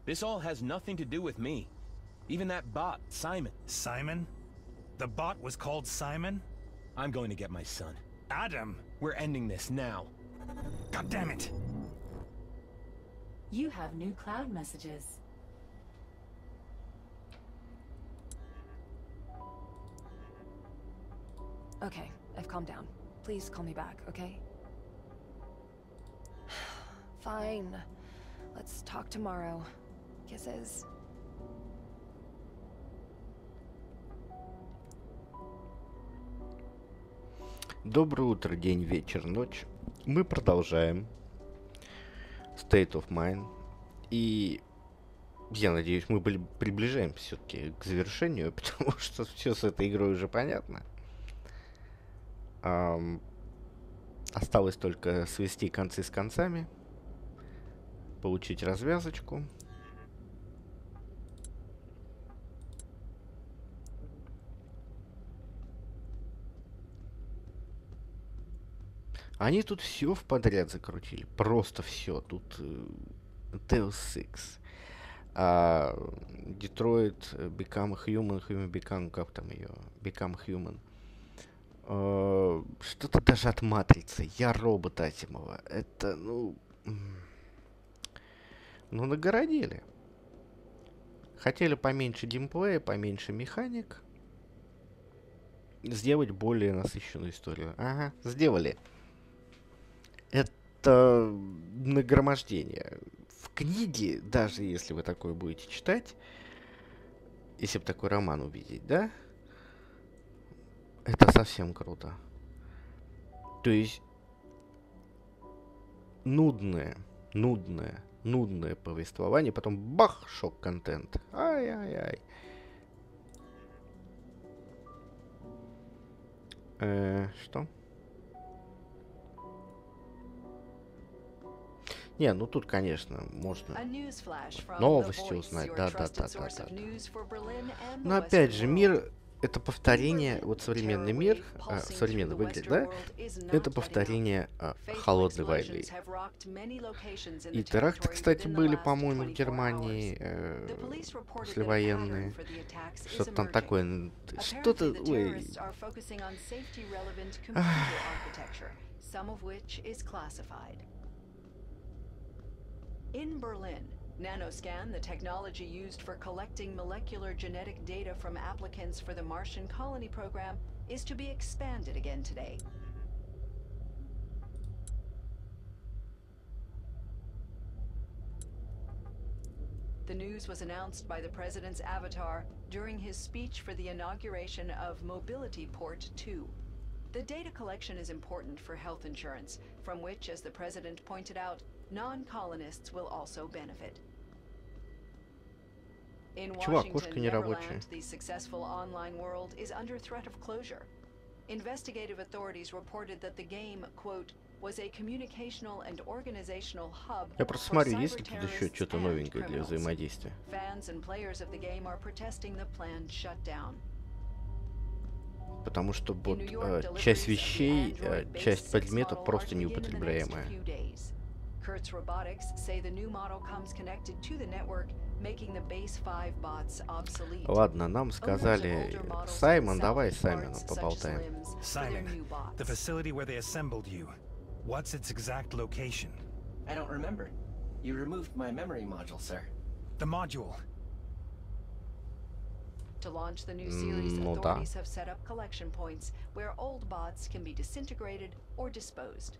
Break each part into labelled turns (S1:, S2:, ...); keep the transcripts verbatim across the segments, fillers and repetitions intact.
S1: This all has nothing to do with me. Even that bot, Simon.
S2: Simon? The bot was called Simon?
S1: I'm going to get my son.
S2: Adam!
S1: We're ending this now.
S2: God damn it!
S3: You have new cloud messages.
S4: Okay, I've calmed down. Please call me back, okay? Fine. Let's talk tomorrow. Kisses.
S5: Доброе утро, день, вечер, ночь. Мы продолжаем State of Mind. И я надеюсь, мы приближаемся все-таки к завершению, потому что все с этой игрой уже понятно. Um, осталось только свести концы с концами, получить развязочку. Они тут все в подряд закрутили, просто все. Тут uh, Deus Ex, uh, Detroit Become Human, Human Become, как там ее, Become Human. Uh, что-то даже от Матрицы. Я робот Асимова. Это, ну... Ну, нагородили. Хотели поменьше геймплея, поменьше механик. Сделать более насыщенную историю. Ага, сделали. Это нагромождение. В книге, даже если вы такое будете читать, если бы такой роман увидеть, да? Это совсем круто. То есть нудное, нудное, нудное повествование, потом бах, шок-контент. Ай-яй-яй. Э, что? Не, ну тут, конечно, можно новости узнать. Да-да-да-да-да. Но опять же, мир... Это повторение, вот современный мир, а, современный выглядит, да? Это повторение а, холодной войны. И теракты, кстати, были, по-моему, в Германии э, послевоенные. Что-то там такое. Что-то... Ой.
S6: Nanoscan, the technology used for collecting molecular genetic data from applicants for the Martian colony program, is to be expanded again today. The news was announced by the President's avatar during his speech for the inauguration of Mobility Port two. The data collection is important for health insurance, from which, as the President pointed out, non-colonists will also benefit. In Washington, Neverland, the successful online world is under threat of closure. Investigative authorities reported that the game, quote, was a communicational and organizational hub
S5: Я просто смотрю, есть ли тут еще что-то новенькое для взаимодействия.
S6: Fans and players of the game are protesting the planned shutdown.
S5: Потому что вот э, часть вещей, э, часть предметов просто неупотребляемая.
S6: Kurtz Robotics say the new model comes connected to the network, making the base five bots obsolete.
S5: Ладно, нам сказали, Саймон, давай с Саймоном поболтаем.
S2: Simon, the facility where they assembled you. What's its exact location?
S7: I don't remember. You removed my memory module, sir.
S2: The module.
S6: To launch the new series, authorities have set up collection points where old bots can be disintegrated or disposed.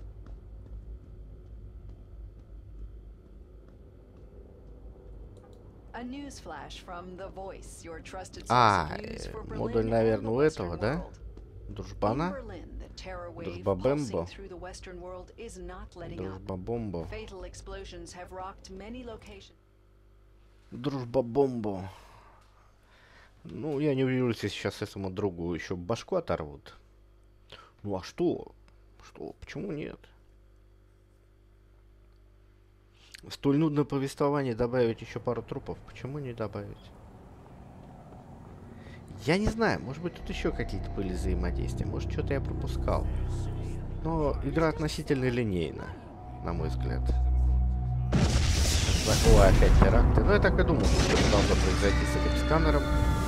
S6: A news flash from The Voice, your trusted source of news for Berlin.
S5: Модуль, наверное, у этого, да? Дружбана? Дружба-бэмбо? Дружба-бомбо. Дружба-бомбо. Ну, я не удивлюсь, если сейчас этому другу еще башку оторвут. Ну а что? Что? Почему нет? Столь нудное повествование добавить еще пару трупов. Почему не добавить? Я не знаю, может быть тут еще какие-то были взаимодействия. Может что-то я пропускал. Но игра относительно линейна, на мой взгляд. Ой, опять теракты. Ну, я так и думал, что что-то должно произойти с этим сканером.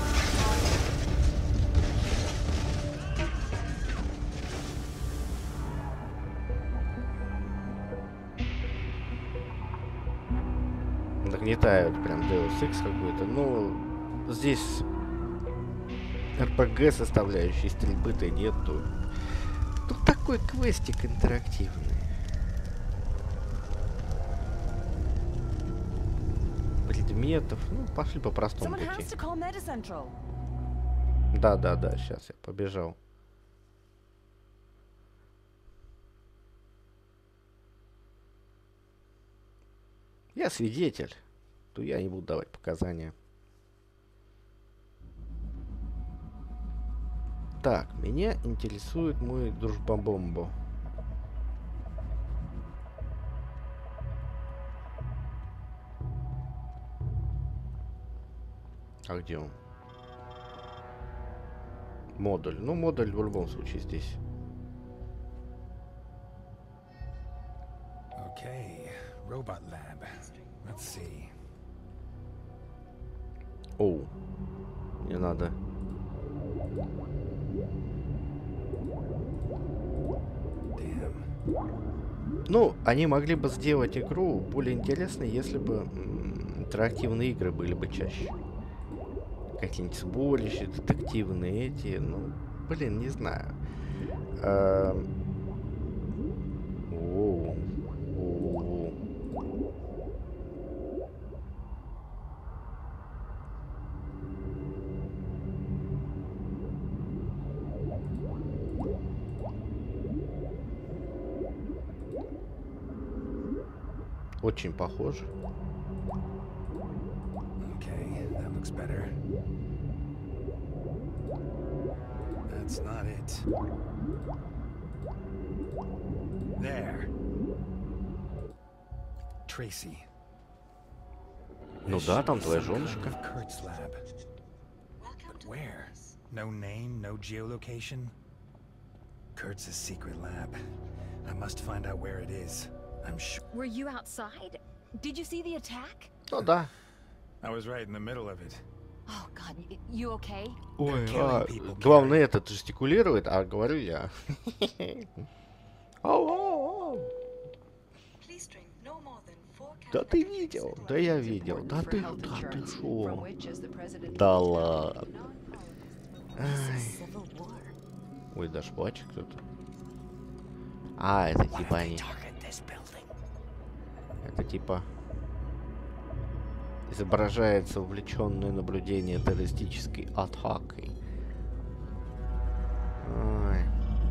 S5: Нагнетают прям Deus Ex какой-то. Ну, здесь эр пи джи составляющей стрельбы-то нету. Тут такой квестик интерактивный. Предметов. Ну, пошли по простому пути. Да, да, да, сейчас я побежал. Я свидетель, то я не буду давать показания. Так, меня интересует мой дружба-бомбо. А где он? Модуль. Ну, модуль в любом случае здесь.
S2: Okay, robot lab. Let's see.
S5: Оу. Не надо. Ну, они могли бы сделать игру более интересной, если бы м, интерактивные игры были бы чаще. Какие-нибудь сборища, детективные эти, ну, блин, не знаю. А... Оу. Оу. Очень похоже.
S2: Okay, that looks better. That's not it. There. Tracy.
S5: Ну да, там твоя женушка.
S2: Kurt's lab. But where? No name, no geolocation. Kurt's a secret lab. I must find out where it is. I'm sure.
S8: Were you outside? Did you see the attack?
S5: Ну да.
S2: I was right in the middle of it.
S8: Oh God, y- you okay?
S5: Ой, а, главное этот жестикулирует, а говорю я. Да ты видел, да я видел, да ты, да ты шо? Да ладно. Ай. Ой, даже плачет кто-то. А, это типа они. Это типа изображается увлеченное наблюдение террористической атакой. Ой.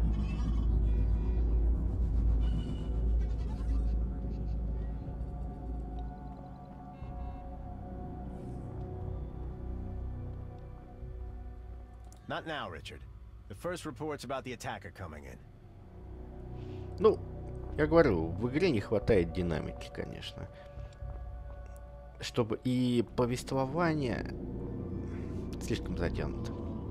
S1: Not now, Richard. The first reports about the attacker coming in.
S5: Ну, я говорю, в игре не хватает динамики, конечно. Чтобы и повествование слишком затянуто.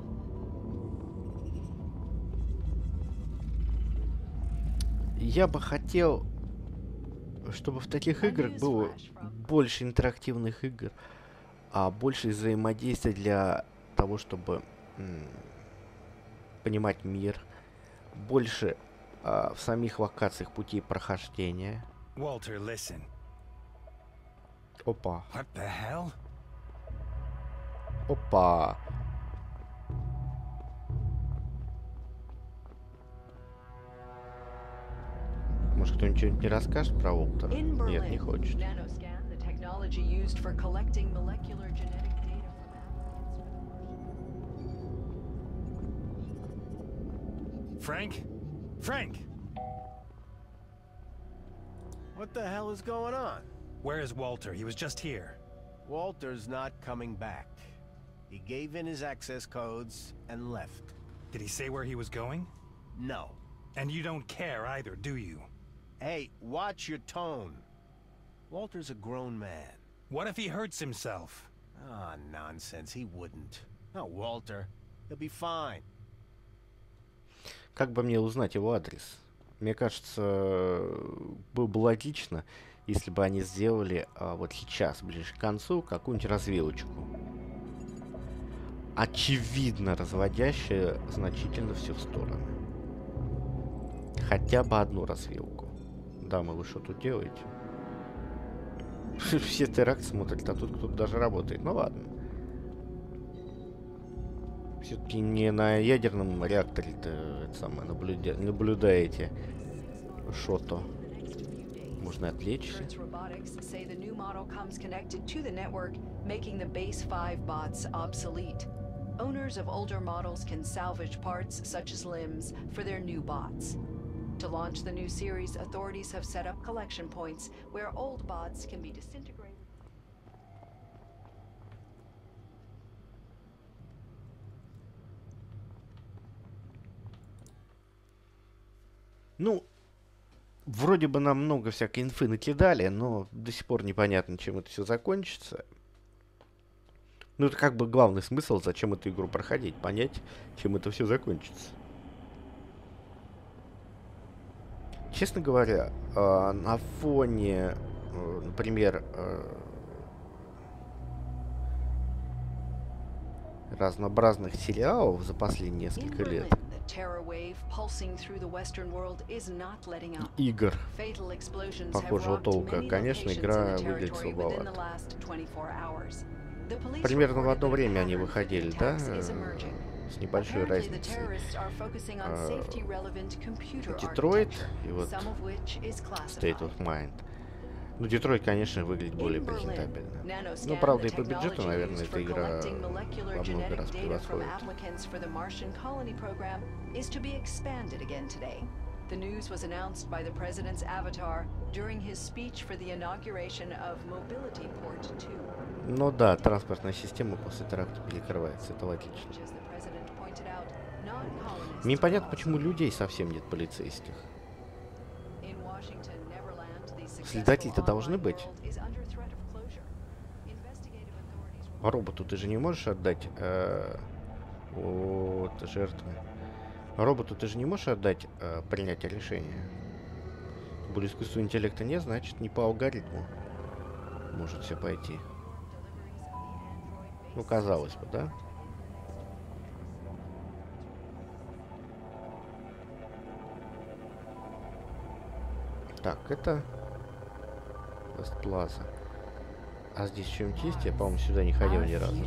S5: Я бы хотел, чтобы в таких играх было больше интерактивных игр, а больше взаимодействия для того, чтобы м- понимать мир, больше а, в самих локациях путей прохождения.
S2: Walter, listen.
S5: Опа.
S2: What the hell?
S5: Опа. Может, кто-нибудь что-нибудь не расскажет про Уолтера? Нет, не хочет.
S2: Frank? Frank!
S1: What the hell is going on?
S2: Where is Walter? He was just here.
S1: Walter's not coming back. He gave in his access codes and left.
S2: Did he say where he was going?
S1: No.
S2: And you don't care either, do you?
S1: Hey, watch your tone. Walter's a grown man.
S2: What if he hurts himself?
S1: Ah, nonsense. He wouldn't. No, Walter. He'll be fine.
S5: Как бы мне узнать его адрес? Мне кажется, было бы логично, если бы они сделали а, вот сейчас, ближе к концу, какую-нибудь развилочку. Очевидно разводящая значительно все в стороны. Хотя бы одну развилку. Дамы, вы что тут делаете? Все теракты смотрят, а тут кто-то даже работает. Ну ладно. Все-таки не на ядерном реакторе-то это самое наблюда... наблюдаете что-то. Можно отвлечься.
S6: Owners of older models can salvage parts such as limbs for their new bots. To launch the new series, authorities have set up collection points where old bots can be disintegrated.
S5: Ну, вроде бы нам много всякой инфы накидали, но до сих пор непонятно, чем это все закончится. Ну, это как бы главный смысл, зачем эту игру проходить, понять, чем это все закончится. Честно говоря, э, на фоне, э, например, э, разнообразных сериалов за последние несколько лет, игр похожего толка, конечно, игра выглядит слабовато. Примерно в одно время они выходили, да, с небольшой разницей. А, Детройт и вот State of Mind. Ну, Детройт, конечно, выглядит более презентабельно. Ну, правда, и по бюджету, наверное, эта игра во много раз превосходит.
S6: The news was announced by the president's avatar during his speech for the inauguration of Mobility Port two.
S5: Ну да, транспортная система после теракта перекрывается, это отлично. Мне непонятно, почему людей совсем нет полицейских. Следователи-то должны быть. Роботу ты же не можешь отдать э, вот, жертвы. Роботу ты же не можешь отдать э, принятие решения. Более искусственного интеллекта нет, значит не по алгоритму может все пойти. Ну, казалось бы, да? Так, это West Plaza. А здесь что-нибудь есть? Я, по-моему, сюда не ходил ни разу.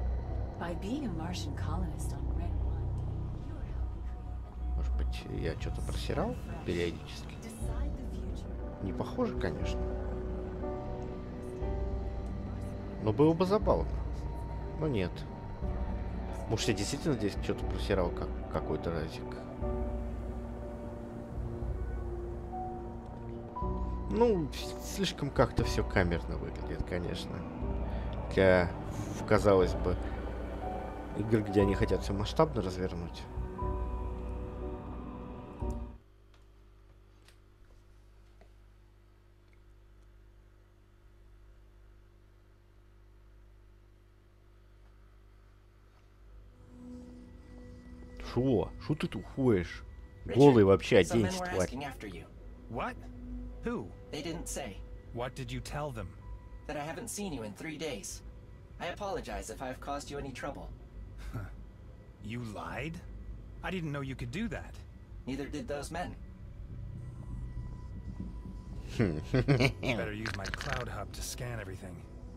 S5: Может быть, я что-то просирал периодически? Не похоже, конечно. Но было бы забавно. Но нет. Может, я действительно здесь что-то просирал, как какой-то разик. Ну, слишком как-то все камерно выглядит, конечно. Для, казалось бы, игр, где они хотят все масштабно развернуть. Шо? Шо ты тут ходишь? Голый вообще, оденься, тварь.
S2: What? Who?
S7: They didn't say.
S2: What did you tell them?
S7: That I haven't seen you in three days. I apologize if I've caused you any trouble.
S2: You lied? I didn't know you could do that.
S7: Neither did those men.
S2: Better use my cloud hub to scan everything.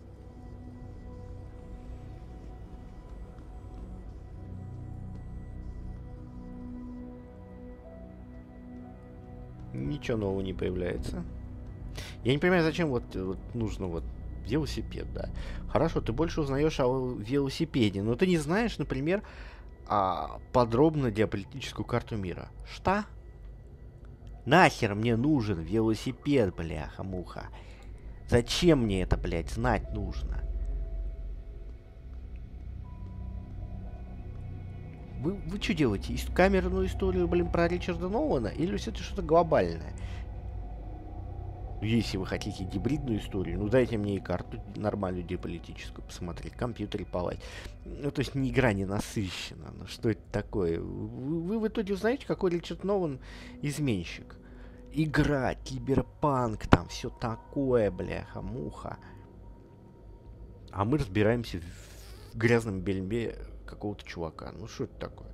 S5: Ничего нового не появляется. Я не понимаю, зачем вот, вот нужно вот велосипед, да. Хорошо, ты больше узнаешь о велосипеде, но ты не знаешь, например, а, подробно геополитическую карту мира. Что? Нахер мне нужен велосипед, бляха-муха? Зачем мне это, блядь, знать нужно? Вы, вы что делаете? Ис- камерную историю, блин, про Ричарда Нолана? Или все это что-то глобальное? Если вы хотите гибридную историю, ну дайте мне и карту нормальную геополитическую посмотреть, компьютер полать. Ну, то есть не игра не насыщена. Ну, что это такое? Вы, вы в итоге узнаете, какой Ричард Нолан изменщик. игра, киберпанк, там все такое, бляха-муха. А мы разбираемся в грязном бельме какого-то чувака. Ну что это такое?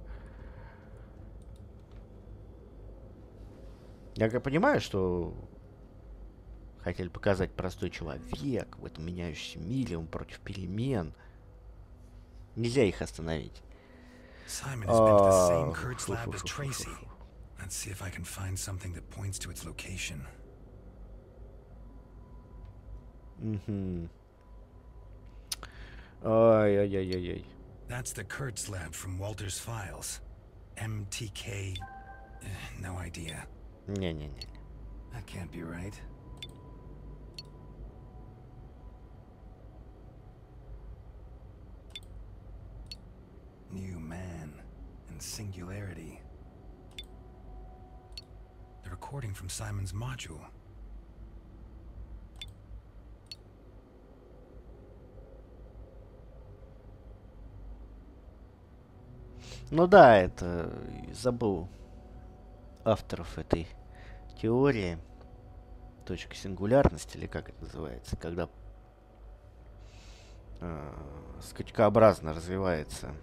S5: Я как понимаю, что хотели показать простой человек в этом меняющемся мире, он против перемен. Нельзя их остановить.
S2: Simon has been to the same Kurtz lab as Tracy. Let's see if I can find something that points to its location.
S5: Mhm. Ай-яй-яй-яй.
S2: That's the Kurtz lab from Walter's files. M T K. Uh, no idea.
S5: Не-не-не.
S2: That can't be right. New man and singularity. The recording from Simon's module.
S5: Ну да, это забыл авторов этой теории. Точка сингулярности, или как это называется, когда э, скачкообразно развивается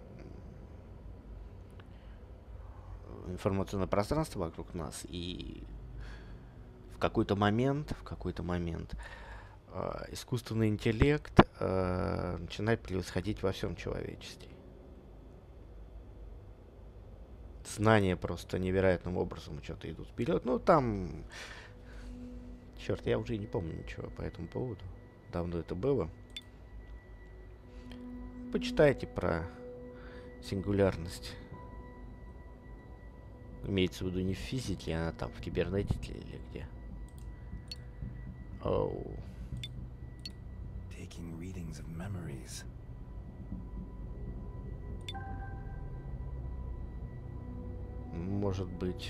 S5: информационное пространство вокруг нас, и в какой-то момент, в какой-то момент э, искусственный интеллект э, начинает превосходить во всем человечестве. Знания просто невероятным образом что-то идут вперед. Ну, там... Черт, я уже и не помню ничего по этому поводу. Давно это было. Почитайте про сингулярность. Имеется в виду не в физике, а там в кибернетике или где. Оу.
S2: Taking readings of memories.
S5: Может быть.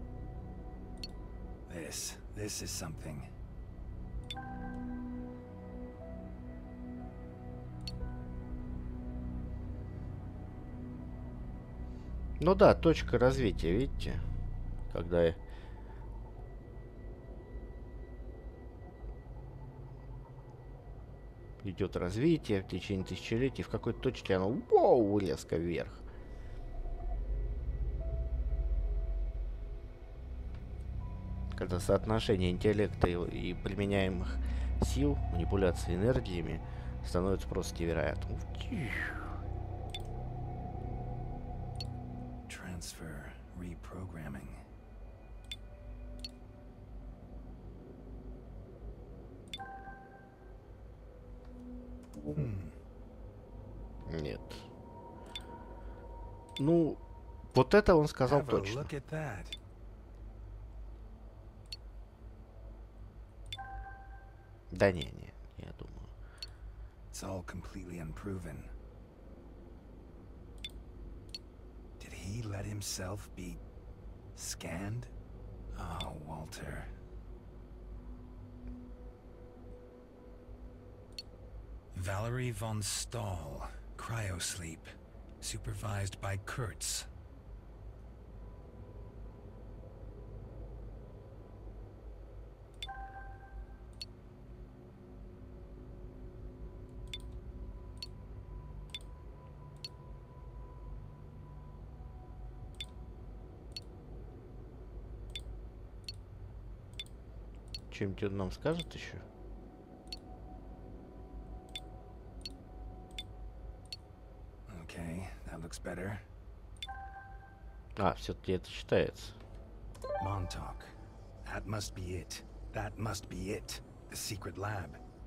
S2: This, this is something.
S5: Ну да, точка развития, видите? Когда идет развитие в течение тысячелетий, в какой-то точке оно вау, резко вверх. Когда соотношение интеллекта и, и применяемых сил, манипуляции энергиями становится просто невероятным.
S2: Transfer reprogramming.
S5: Hmm. Нет. Ну, вот это он сказал точно. Да не, не, я думаю.
S2: It's all completely unproven. Did he let himself be scanned? Oh, Walter. Valerie von Stahl, cryosleep, supervised by Kurtz.
S5: Чем-то он нам скажет еще?
S2: Okay, that looks better.
S5: А, все-таки это считается.
S2: Montauk. That must be it. That must be it. The secret lab.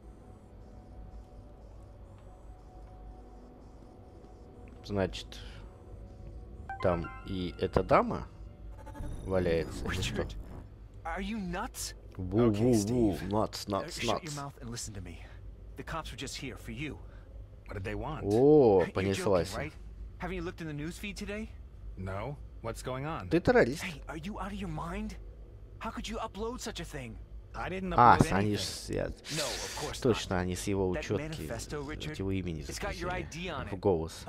S5: Значит, там и эта дама валяется.
S9: Richard, are you nuts?
S5: Woo, woo, woo, nuts, nuts,
S9: Shut your
S5: nuts.
S9: mouth and listen to me. The cops were just here for you.
S2: What did they want?
S5: О,
S9: You're
S5: понеслась.
S9: joking, right? Haven't you looked in the news feed today?
S2: No. What's going on?
S5: Ты террорист.
S9: Hey, are you out of your mind? How could you upload such a thing?
S2: I didn't
S5: А,
S2: upload
S5: они
S2: anything.
S5: ж... я-
S9: No, of course
S5: Точно,
S9: not.
S5: они с его
S9: That
S5: учетки,
S9: manifesto, Richard,
S5: от его имени
S9: it's got your I D on
S5: записали
S9: it.
S5: в голос.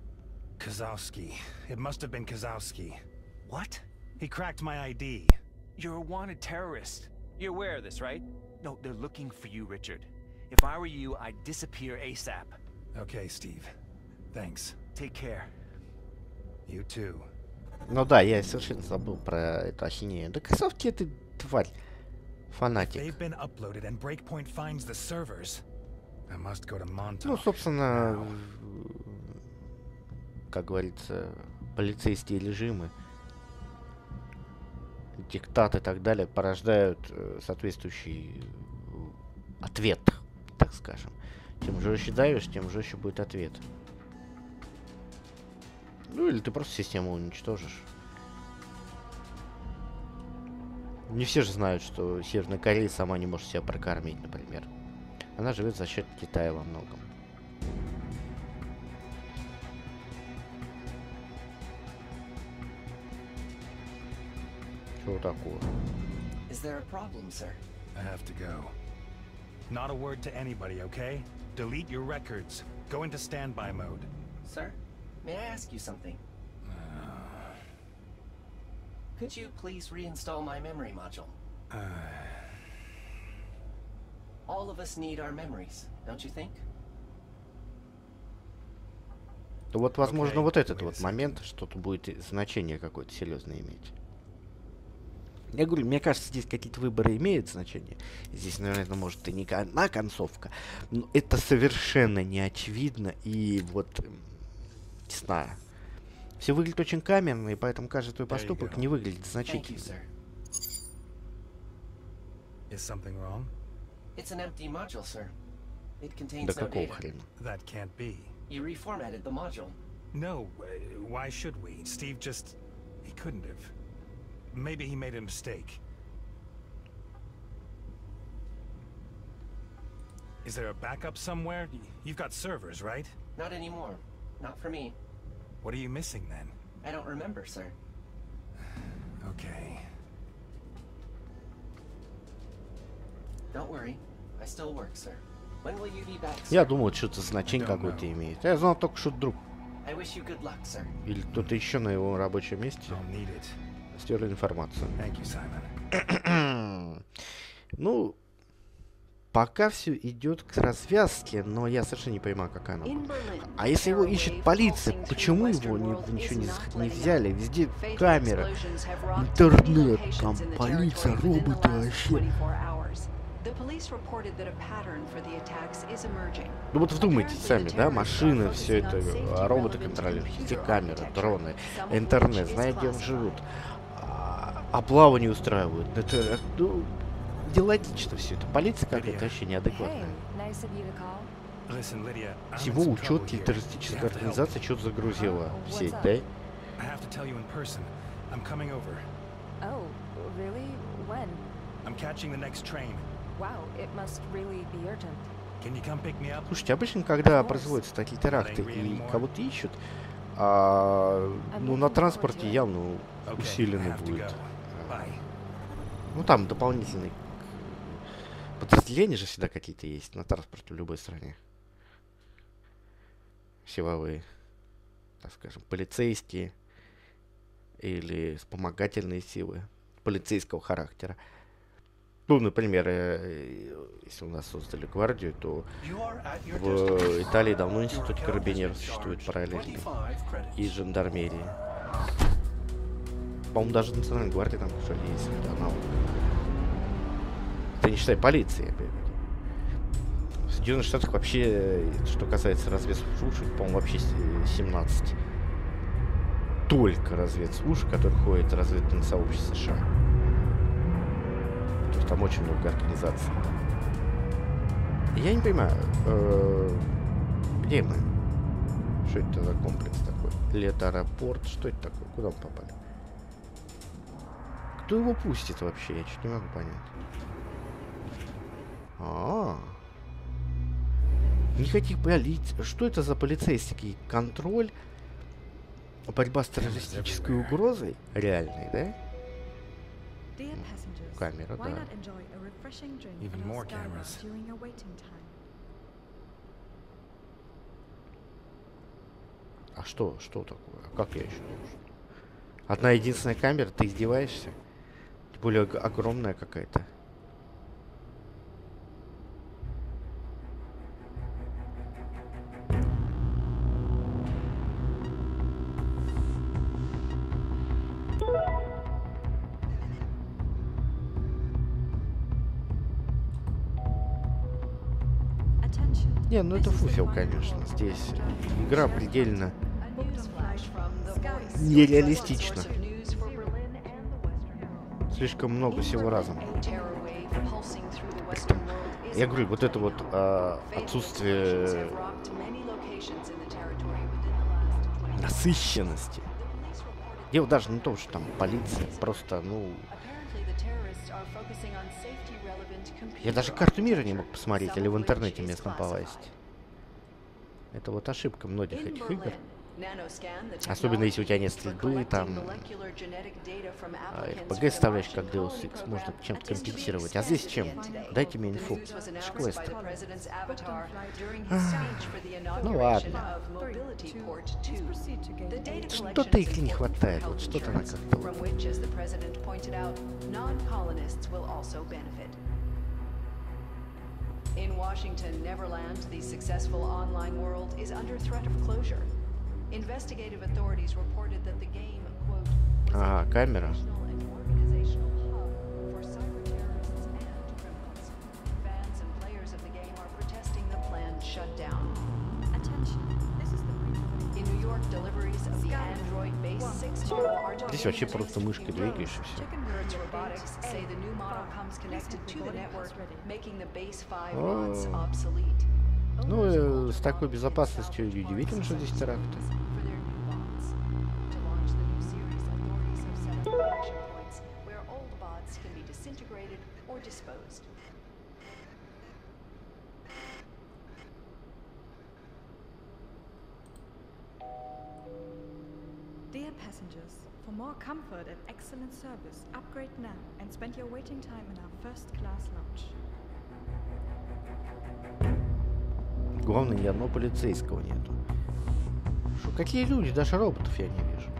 S2: Kozowski. It must have been Kozowski.
S9: What?
S2: He cracked my I D.
S9: You're a wanted terrorist. You're aware of this, right? No, they're looking for you, Richard. If I were you, I'd disappear ASAP.
S2: Okay, Steve. Thanks.
S9: Take care.
S2: You too.
S5: Ну да, я совершенно забыл про эту ахинею. Да каков тебе ты, тварь? Фанатик.
S2: They've been uploaded and Breakpoint finds the servers. I must go to Montauk.
S5: Ну, собственно, как говорится, полицейские режимы, диктат и так далее порождают соответствующий ответ, так скажем. Чем жестче давишь, тем жестче будет ответ. Ну или ты просто систему уничтожишь. Не все же знают, что Северная Корея сама не может себя прокормить, например. Она живет за счет Китая во многом. Что такое?
S7: Is there a problem, sir?
S2: I have to go. Not a word to anybody, okay? Delete your records. Go into standby mode.
S7: Sir, may I ask you something?
S2: Uh...
S7: Could you please reinstall my memory module?
S2: Uh...
S7: All of us need our memories, don't you think?
S5: Вот, возможно, okay, вот этот вот момент что-то будет значение какое-то серьезное иметь. Я говорю, мне кажется, здесь какие-то выборы имеют значение. Здесь, наверное, может и не одна концовка. Но это совершенно не очевидно. И вот, не знаю. Все выглядит очень камерно, и поэтому каждый твой поступок не выглядит значительным. Да какого хрена?
S2: That can't be.
S7: You reformatted the module.
S2: No, why should we? Steve just... he couldn't have. Maybe he made a mistake. Is there a backup somewhere? You've got servers, right?
S7: Not anymore. Not for me.
S2: What are you missing then?
S7: I don't remember, sir.
S2: Okay.
S7: Don't worry. I still work, sir. When will you be back, sir?
S5: Я думал, что-то значение какое-то имеет. Я знал только, что друг.
S7: I wish you good luck, sir.
S5: Или кто-то еще на его рабочем месте стер информацию.
S2: Thank you, Simon.
S5: Ну, пока все идет к развязке, но я совершенно не понимаю, какая она была. А если его ищет полиция, почему его ни, ничего не, не взяли? Везде камера, интернет, там полиция, роботы вообще. Ну вот вдумайтесь сами, да, машины, все это, роботы контролируют, все камеры, дроны, интернет, знают, где он живут. Облаву не устраивают. Это, ну, нелогично все это. Полиция какая-то вообще неадекватная. Всего учет террористической организации что-то загрузила в сеть, да? Слушайте, обычно, когда производятся такие теракты и кого-то ищут, а, ну, на транспорте явно усиленно будет. Ну, там дополнительные подразделения же всегда какие-то есть на транспорте в любой стране. Силовые, так скажем, полицейские или вспомогательные силы полицейского характера. Ну, например, если у нас создали гвардию, то в Италии давно институт карабинеров существует параллельно. И жандармерии. По-моему, даже национальная гвардия там что ли есть. Аналог. Это не считай полиции. В Соединенных Штатах вообще, что касается разведслужб, по-моему, вообще семнадцать. Только разведслужб, в которых ходит разведывательное сообщество США. То есть там очень много организаций. Я не понимаю, э, где мы? Что это за комплекс такой? Или это аэропорт? Что это такое? Куда мы попали? Кто его пустит вообще? Я чуть не могу понять. А, -а, -а. Никаких полиц... Что это за полицейский контроль? Борьба с террористической угрозой? Реальной, да? Камера, да. А что? Что такое? А как я еще должен? Одна единственная камера? Ты издеваешься? Тем более огромная какая-то. Не, ну это фуфел, конечно. Здесь игра предельно нереалистична. Слишком много всего разом. Я говорю, вот это вот а, отсутствие насыщенности. Дело даже не в том, что там полиция, просто, ну... Я даже карту мира не мог посмотреть или в интернете местном попасть. Это вот ошибка многих этих игр. Особенно если у тебя нет стрельбы, там эр пи джи вставляешь как Deus Ex, можно чем-то компенсировать. А здесь чем? Дайте мне инфу. Это ж квест. Ну ладно. Что-то их не хватает, вот что-то на как-то.
S6: In Washington, Neverland, the successful online world is under threat of closure. Investigative authorities reported that the game, quote,
S5: Ага, камера.
S6: organizational hub for cyber terrorists and criminals. Fans and players of the game are protesting the planned shutdown. Attention, this is the In New York, deliveries of the Android-based six model are
S5: Здесь вообще просто мышкой двигаешь и все.
S6: Hertz Robotics say the new model comes connected to the network, making the base five mods obsolete.
S5: Ну, э, с такой безопасностью удивительно, что здесь теракты.
S10: Dear passengers, for more comfort and excellent service, upgrade now and spend your waiting time in our first-class lounge.
S5: Главное, ни одного полицейского нету. Что, какие люди? Даже роботов я не вижу.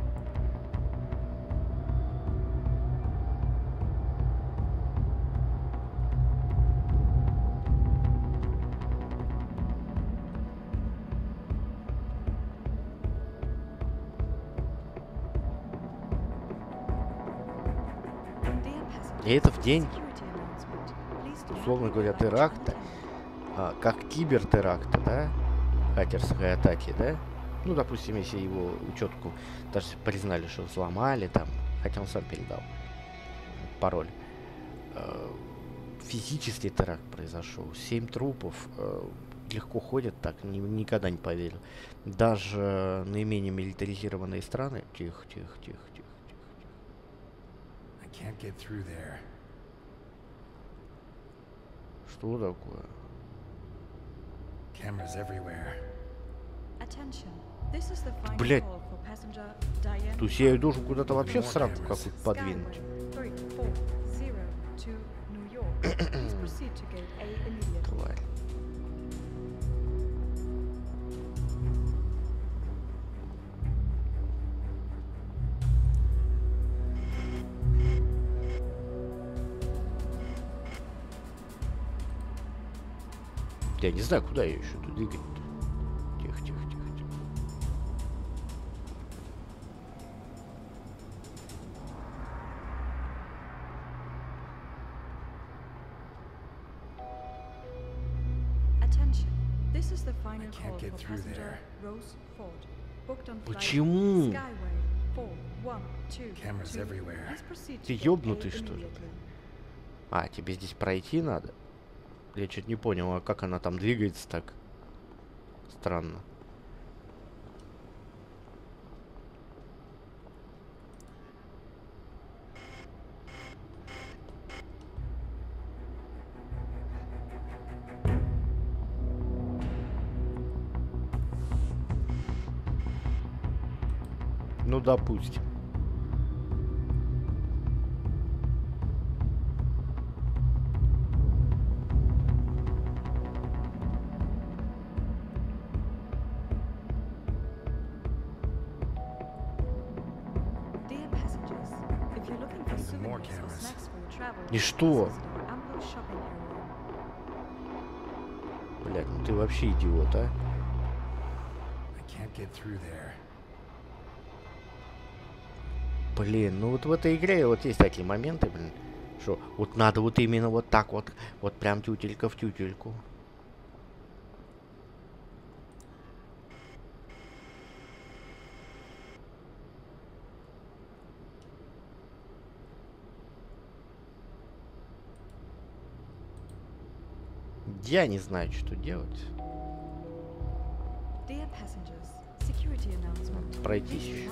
S5: И это в день, условно говоря, теракта. А, как кибертеракта, да, хакерской атаки, да, ну, допустим, если его учетку даже признали, что взломали там, хотя он сам передал пароль, э, физический теракт произошел, семь трупов, э, легко ходят так, ни, никогда не поверил, даже наименее милитаризированные страны, тихо, тихо, тихо, тихо, тихо, тихо. Что такое? Блять, то есть я ее должен куда-то вообще в сраку какую-то подвинуть. Тварь. Я не знаю, куда ее еще тут двигать-то. Тихо, тихо, тихо, тихо. Почему? Ты ёбнутый, что ли? А, тебе здесь пройти надо? Я чуть не понял, а как она там двигается так? Странно. Ну, допустим. И что? Блядь, ну ты вообще идиот, а? Блин, ну вот в этой игре вот есть такие моменты, блин, что вот надо вот именно вот так вот, вот прям тютелька в тютельку. Я не знаю, что делать. Пройтись еще.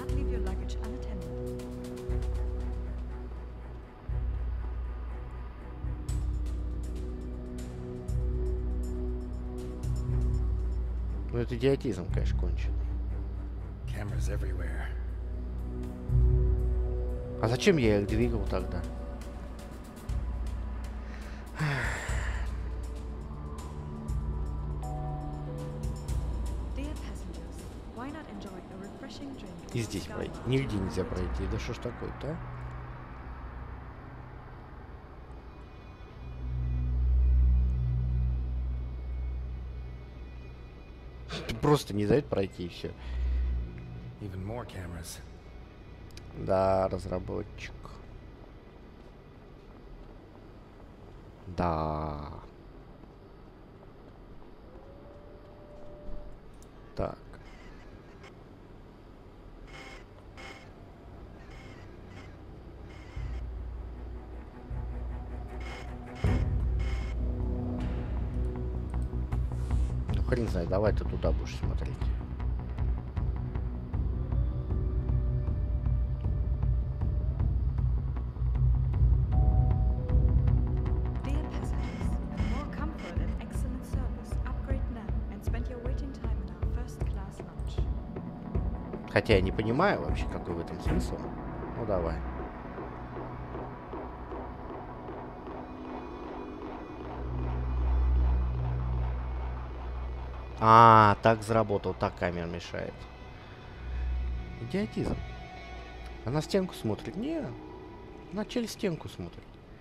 S5: Ну это идиотизм, конечно, кончен. А зачем я их двигал тогда? И здесь пройти. Нигде нельзя пройти. Да что ж такое-то, а? Просто не дает пройти и все. Да, разработчик. Да. Так. Ну хрен знает, давай ты туда будешь смотреть. Хотя я не понимаю вообще, какой в этом смысл. Ну давай. А, так заработал, так камера мешает. Идиотизм. Она на стенку смотрит. Не, она через стенку смотрит.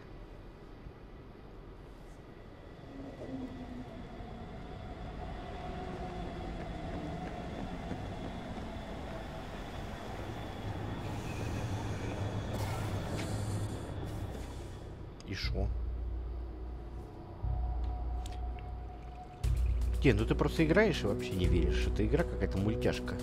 S5: И шо? Не, ну ты просто играешь и вообще не веришь. Это игра какая-то мультяшка.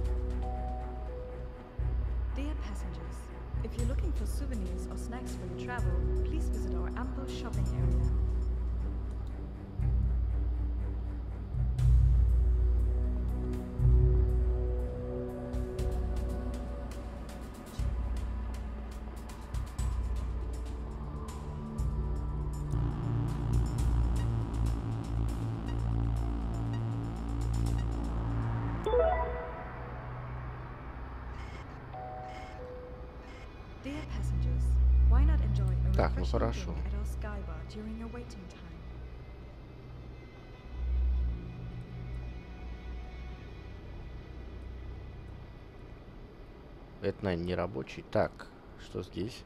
S5: Так, ну хорошо. Это, наверное, не рабочий. Так, что здесь?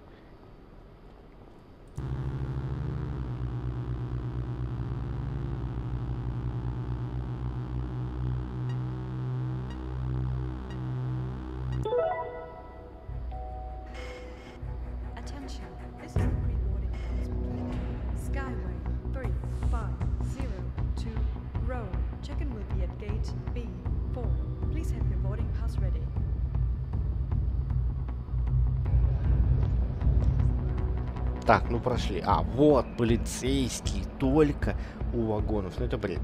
S5: Так, ну прошли. А, вот, полицейские только у вагонов. Ну это бред.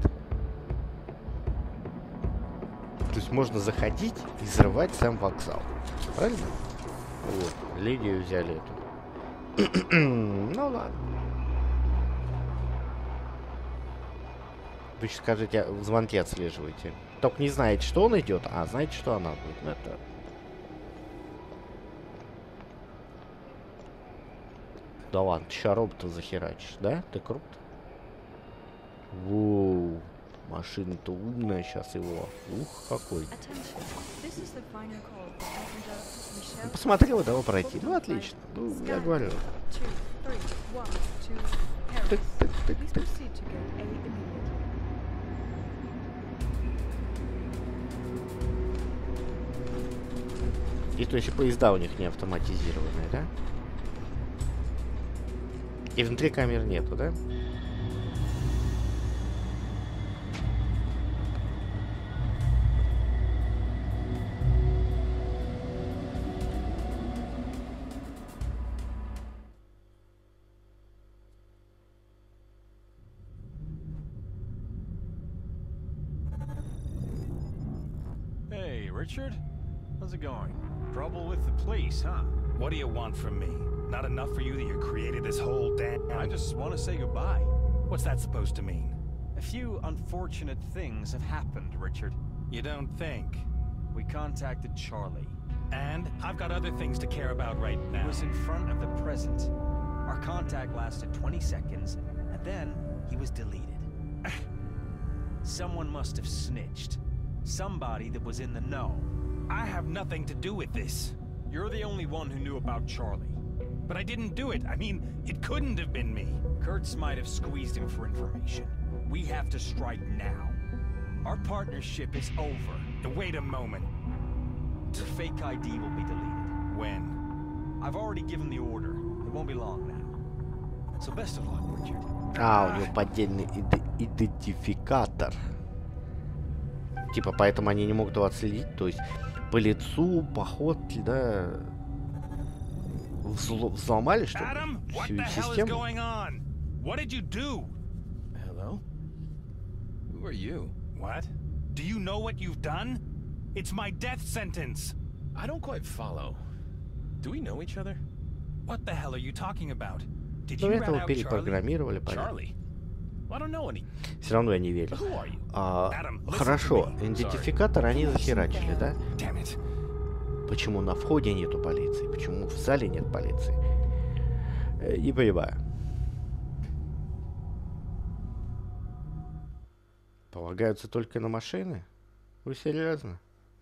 S5: То есть можно заходить и взрывать сам вокзал. Правильно? Вот, Лидию взяли эту. Ну ладно. Вы сейчас скажите, звонки отслеживаете. Только не знаете, что он идет, а знаете, что она будет. Ну это... Да ладно, ты ща роботов захерачишь, да? Ты крут? Воу. Машина-то умная сейчас его. Ух, какой. Ну, посмотри, вот его пройти. Ну, отлично. Ну, я говорю. Тык, тык, тык, тык. И то есть поезда у них не автоматизированные, да? И внутри камер нету, да?
S9: Hey, Richard? How's it going? Trouble with the police, huh?
S2: What do you want from me? Not enough for you that you created this whole damn...
S9: I just want to say goodbye.
S2: What's that supposed to mean?
S9: A few unfortunate things have happened, Richard.
S2: You don't think?
S9: We contacted Charlie.
S2: And? I've got other things to care about right now.
S9: He was in front of the present. Our contact lasted twenty seconds, and then he was deleted. Someone must have snitched. Somebody that was in the know.
S2: I have nothing to do with this.
S9: You're the only one who knew about Charlie.
S2: But I didn't do it. I mean, it couldn't have been me.
S9: Kurtz might have squeezed him for information. We have to strike now. Our partnership is over.
S2: Wait a moment.
S9: Your fake I D will be deleted.
S2: When?
S9: I've already given the order. It won't be long now. So best of luck, Richard.
S5: А, у него поддельный иде идентификатор. Типа, поэтому они не могут его отследить. То есть, по лицу, походке, да... Взл взломали, что ли, всю систему?
S2: What did you do?
S11: Hello? Who are you?
S2: What? Do you know what you've done? It's my death sentence.
S11: I don't quite follow. Do we know each other?
S2: What the hell are you talking about? Did
S5: До
S2: you
S5: этого
S2: rat out
S5: перепрограммировали, понятно.
S11: Charlie? I don't know any.
S5: Все равно я не верю. А, хорошо, идентификатор они захерачили, да? Почему на входе нету полиции? Почему в зале нет полиции? Э, не понимаю. Полагаются только на машины? Вы серьезно?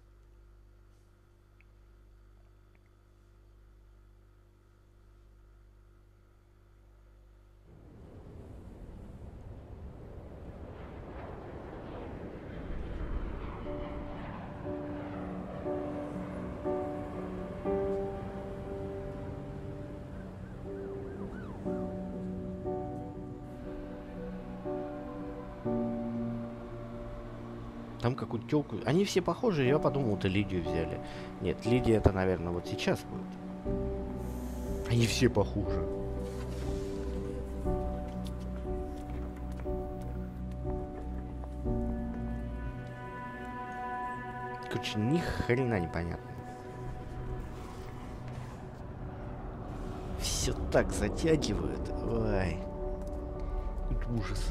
S5: Там какую-то тёлку... Они все похожи, я подумал, это Лидию взяли. Нет, Лидия это, наверное, вот сейчас будет. Они все похожи. Короче, ни хрена непонятно. Все так затягивают. Ой. Это ужас.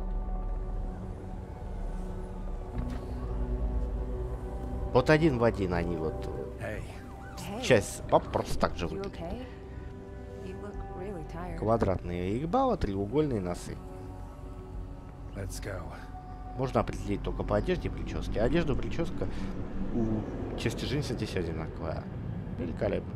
S5: Вот один в один они вот
S4: hey.
S5: часть баб просто так же выглядят.
S4: Okay? Really
S5: квадратные ебала, треугольные носы.
S2: Let's go.
S5: Можно определить только по одежде и прическе. Одежда и прическа у части джинсы здесь одинаковая. Великолепно.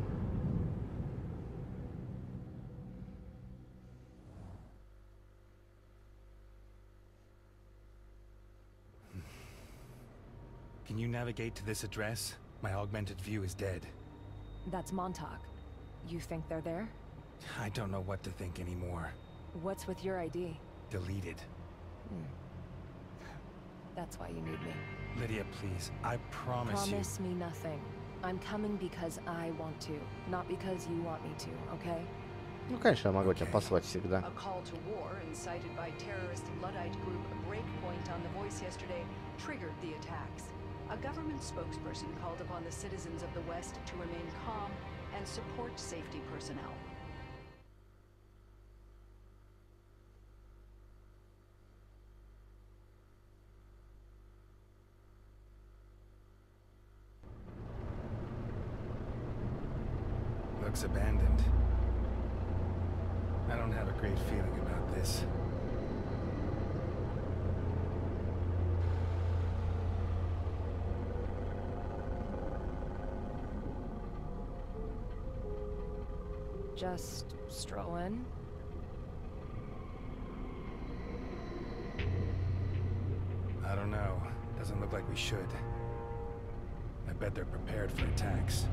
S2: Can you navigate to this address? My augmented view is dead.
S4: That's Montauk. You think they're there?
S2: I don't know what to think anymore.
S4: What's with your I D?
S2: Deleted.
S4: Hmm. That's why you need me.
S2: Lydia, please. I promise,
S4: promise
S2: you.
S4: Promise me nothing. I'm coming because I want to, not because you want me to, okay?
S5: Ну, конечно, я могу тебя послать всегда.
S6: A call to war incited by terrorist Luddite group Breakpoint on The Voice yesterday triggered the attacks. A government spokesperson called upon the citizens of the West to remain calm and support safety personnel.
S2: Looks abandoned. I don't have a great feeling about this.
S4: Just strolling.
S2: I don't know. Doesn't look like we should. I bet they're prepared for attacks.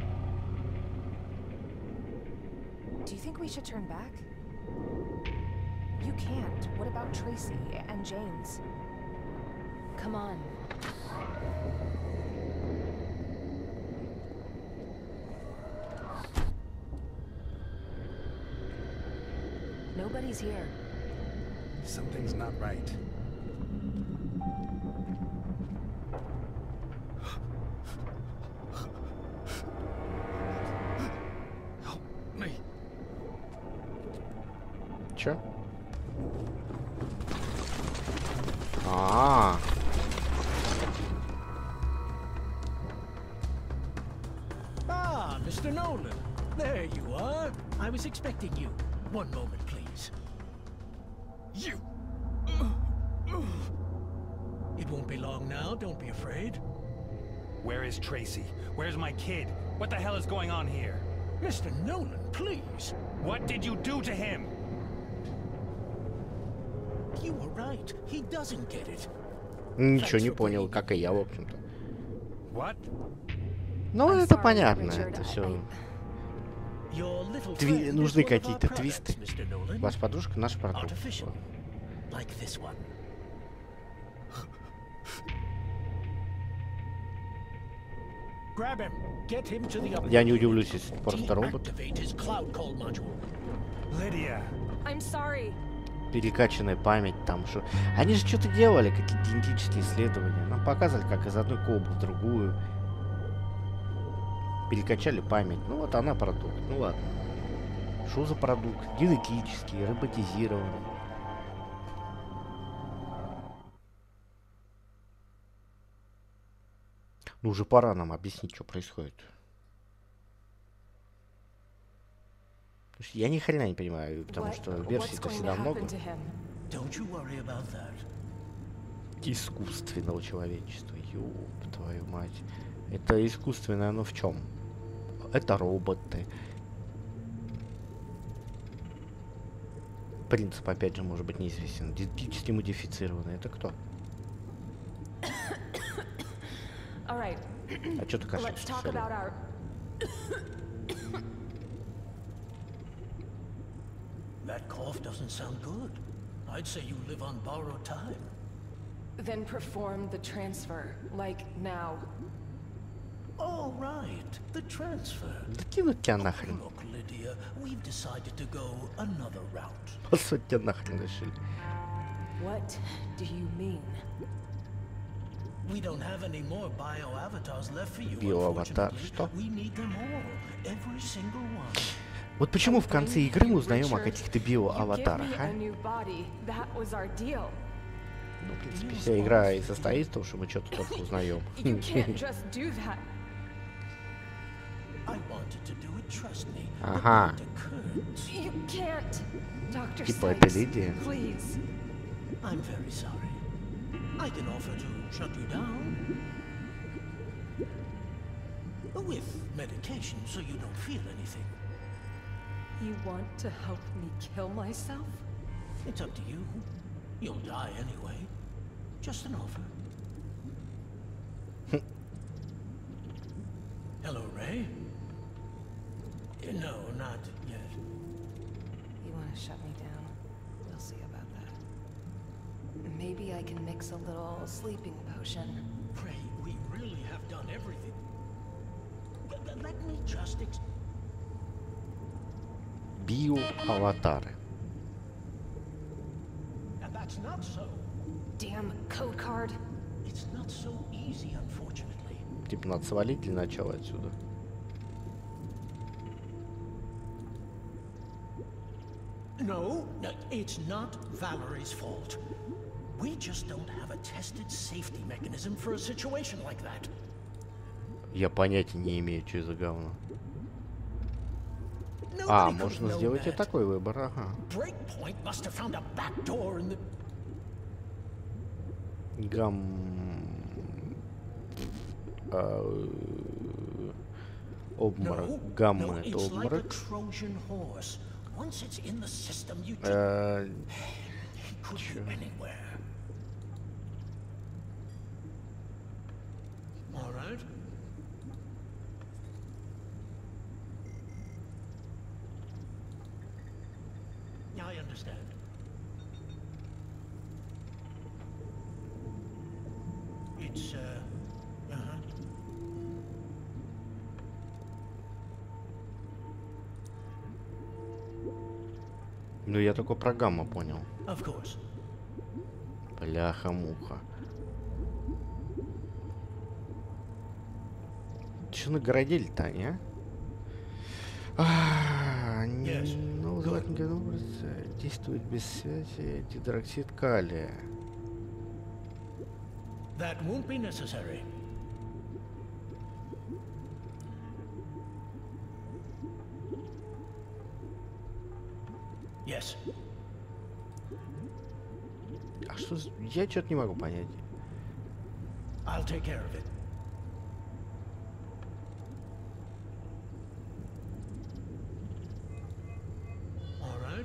S12: Do you think we should turn back? You can't. What about Tracy and James?
S4: Come on. Nobody's here.
S2: Something's not right. Help me.
S5: Чё? А.
S13: Ah, Mister Nolan. There you are. I was expecting you. One moment, please. You. It won't be long now, don't be afraid.
S2: Where is Tracy? Where's my kid? What the hell is going on here?
S13: Mister Nolan, please.
S2: What did you do to him?
S13: You were right. He doesn't get it.
S5: Ничего не понял, как и я, в общем-то.
S2: What?
S5: Ну, это понятно, это все. Тви... Нужны какие-то твисты. Ваша подружка, наш продукт. Я не удивлюсь, если просто робот. Перекачанная память там, что... Они же что-то делали, какие-то генетические исследования. Нам показывали, как из одной колбы в другую. Перекачали память. Ну вот она продукт. Ну ладно. Что за продукт? Генетический, роботизированный. Ну уже пора нам объяснить, что происходит. Я ни хрена не понимаю, потому что версий-то всегда много. Искусственного человечества. Ёб твою мать. Это искусственное, оно в чем? Это роботы. Принцип, опять же, может быть неизвестен. Генетически модифицированный. Это кто? А что ты кашляешь?
S13: That cough doesn't sound good. I'd say you live on borrowed time.
S4: Then perform the transfer, like now.
S13: Oh, right, the transfer.
S5: Да кинуть тебя нахрен.
S13: Look, Lydia, we've decided to go another route.
S5: Послать тебя нахрен решили.
S4: What do you mean?
S13: We don't have any more bio-avatars left for you.
S5: Биоаватар, что?
S13: We need them all, every single one.
S5: Вот почему в конце игры мы узнаем о каких-то биоаватарах, а?
S4: Ну,
S5: в принципе, вся игра и состоит в том, что мы что-то только узнаем. Ага. Типа это Лидия.
S13: With medication, so you don't feel anything.
S4: You want to help me kill myself?
S13: It's up to you. You'll die anyway. Just an offer. Hello, Ray? No, not yet.
S4: You want to shut me down? We'll see about that. Maybe I can mix a little sleeping potion.
S13: Ray, we really have done everything. Let me just ex-
S5: Биоаватары.
S13: And that's not so.
S4: Damn code card.
S13: It's not so easy, unfortunately.
S5: Типа надо свалить для начала отсюда.
S13: No, no, it's not Valerie's fault. We just don't have a tested safety mechanism for a situation like that.
S5: Я понятия не имею, что за говно. А, можно сделать и такой выбор, ага. Гам... Обморок. Гамма это обморок. Э, чё?
S13: I understand. It's, uh, uh-huh.
S5: Ну, я только про гамма понял.
S13: Of course.
S5: Бляха-муха. Что нагородили-то они, а? А,
S13: Yes.
S5: Ну, вызывательный образ действует без связи. Гидроксид калия.
S13: That won't be necessary. Yes.
S5: А что за... Я что-то не могу понять.
S13: I'll take care of it. All right.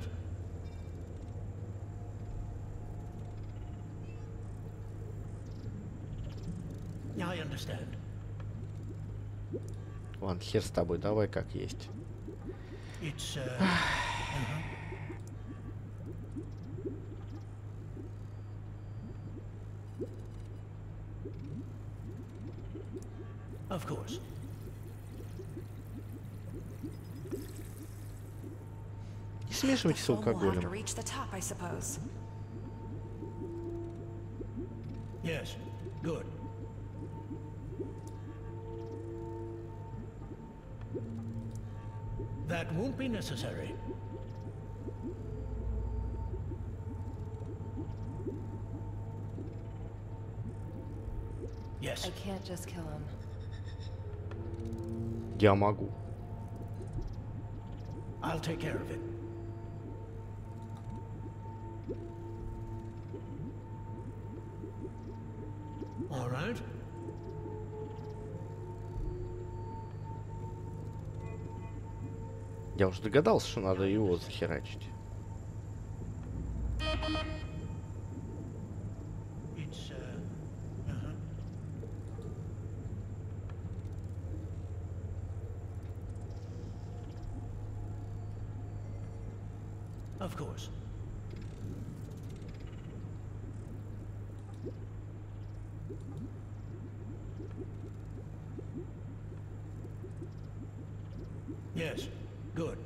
S13: I understand.
S5: Ладно, хер с тобой, давай как есть.
S13: It's, uh, uh-huh. Of course.
S5: Не смешивайте с алкоголем.
S13: Yes. Good. That won't be necessary. Yes.
S4: I can't just kill him.
S5: Я могу.
S13: I'll take care of it. All right.
S5: Я уже догадался, что надо его захерачить.
S13: It's, uh, uh-huh. Of course. Yes. Good.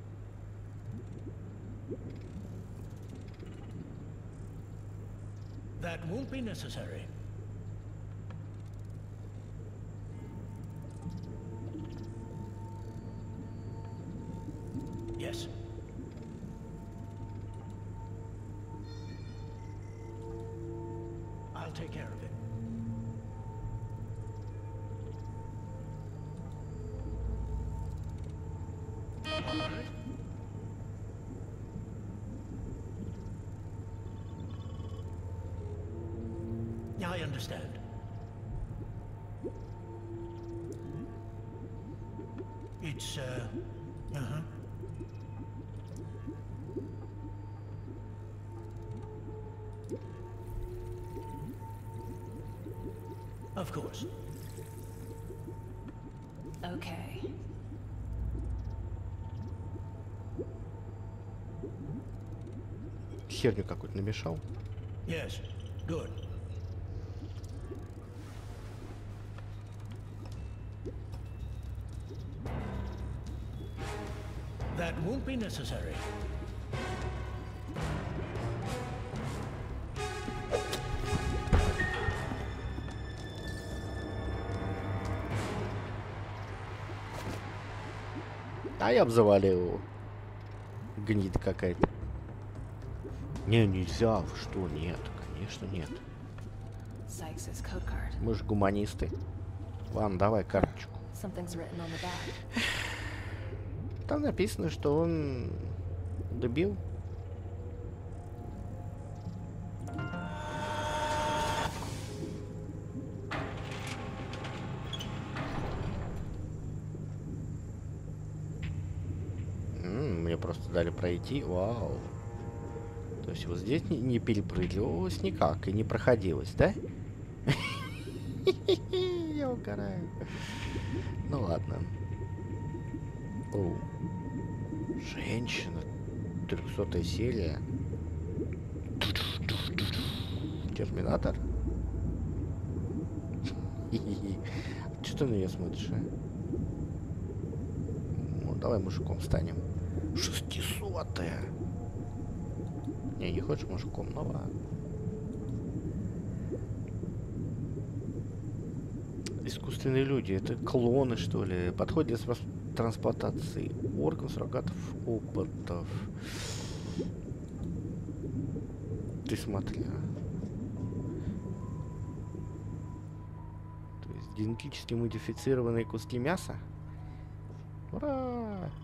S13: That won't be necessary. Yes. I'll take care of it. All right. I understand. It's, uh, uh-huh. Of course.
S4: Okay.
S5: Херню какую-то намешал.
S13: Yes. Good. That won't be necessary.
S5: А я бы завалил его. Гнида какая-то. Не, нельзя. Вы что? Нет. Конечно, нет. Мы же гуманисты. Ладно, давай карточку. Там написано, что он добил. мне просто дали пройти. Вау. То есть вот здесь не, не перепрыгивалось никак и не проходилось, да? Я угораю. Ну ладно. Оу. Женщина. трехсотая серия. Терминатор. Что ты на нее смотришь, а? Ну, давай мужиком станем. Шестисотая. Не, не хочешь мужиком, ну ладно. Искусственные люди, это клоны, что ли? Подходят для трансплантации органов, суррогатов, опытов. Ты смотри, а. То есть генетически модифицированные куски мяса? Ура!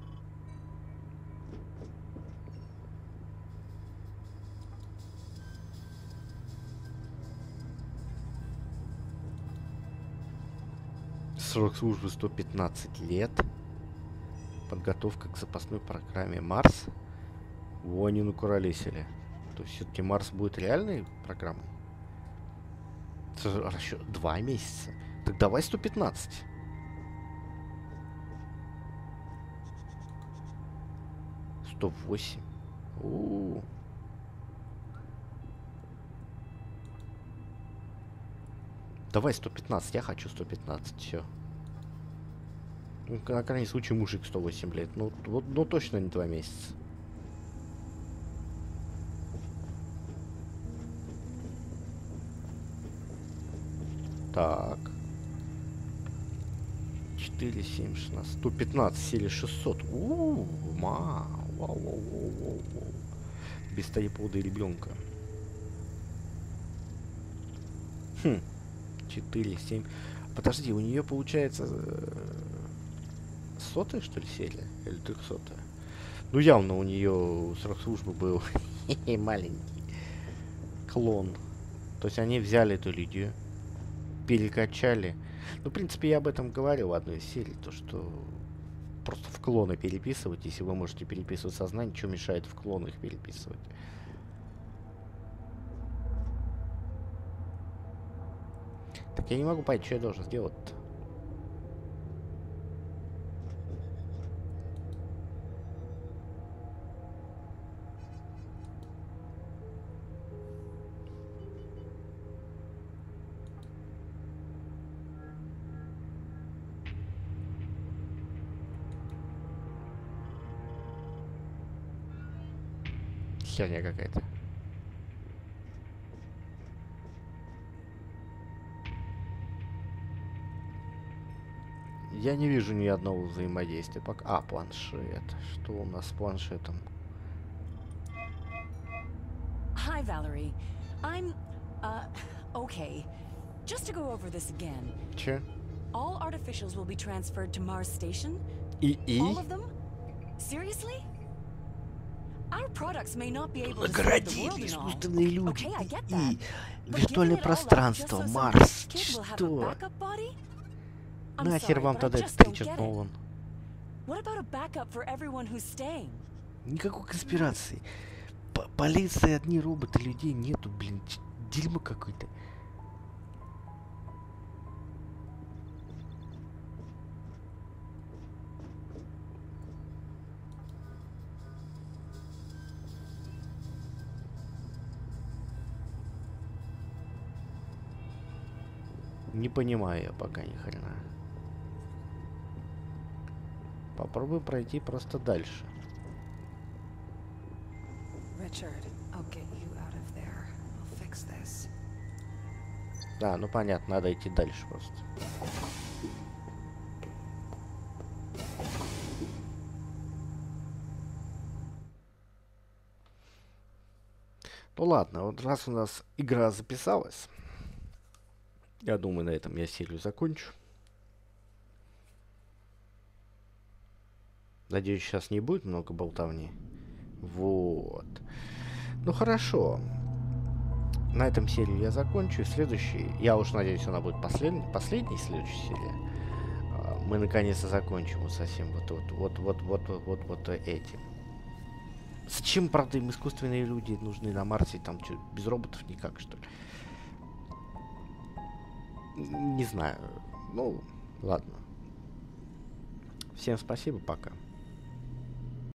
S5: Срок службы сто пятнадцать лет. Подготовка к запасной программе Марс. Во, они накуролесили. То есть все-таки Марс будет реальной программой? Расчет два месяца. Так давай сто пятнадцать. сто восемь. У-у-у. Давай сто пятнадцать, я хочу сто пятнадцать, все. Ну, на крайний случай мужик сто восемь лет. Ну, вот, ну точно не два месяца. Так. четыре, семь, шестнадцать. сто пятнадцать, сели шестьсот. У-у-у, ма. Вау, вау, вау, вау, вау. Без тайпода и ребенка. Хм. четыре, семь. Подожди, у нее получается сотая, что ли, серия? Или трехсотая? Ну, явно у нее срок службы был маленький. Клон. То есть они взяли эту лидию, перекачали. Ну, в принципе, я об этом говорил в одной из серий, то, что просто в клоны переписывать, если вы можете переписывать сознание, что мешает в клоны их переписывать? Так я не могу понять, что я должен сделать-то. Херня какая-то. Я не вижу ни одного взаимодействия. Пока... А, планшет. Что у нас с планшетом?
S14: Hi, Valerie. I'm, uh, okay. Just to go over this again.
S5: Че?
S14: All artificials will be transferred to Mars Station.
S5: И и?
S14: All of them? Seriously? Our products may not be able to
S5: Наградили искусственные люди. И виртуальное пространство, Марс. Что? Нахер вам тогда этот Ричард Нолан? Никакой конспирации. П полиция, одни роботы, людей нету, блин. Дерьмо какое-то. Не понимаю я пока ни хрена. Попробуй пройти просто дальше. Да, ну понятно, надо идти дальше просто. Ну ладно, вот раз у нас игра записалась, я думаю, на этом я серию закончу. Надеюсь, сейчас не будет много болтовни. Вот. Ну хорошо. На этом серию я закончу. Следующий, я уж надеюсь, она будет последней, последней следующей серии. Мы наконец-то закончим вот совсем вот вот вот вот вот вот вот, вот этим. Зачем, правда, им искусственные люди нужны на Марсе? Там что, без роботов никак, что ли? Не знаю. Ну, ладно. Всем спасибо, пока.